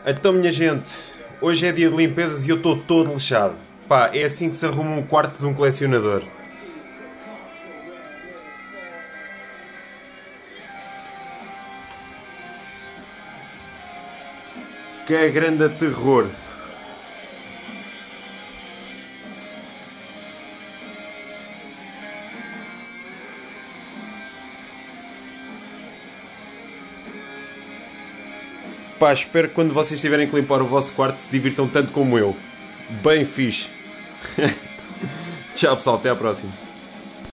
Então, minha gente, hoje é dia de limpezas e eu estou todo lixado. Pá, é assim que se arruma um quarto de um colecionador. Que é grande terror. Pá, espero que quando vocês tiverem que limpar o vosso quarto se divirtam tanto como eu. Bem fixe. Tchau pessoal, até à próxima.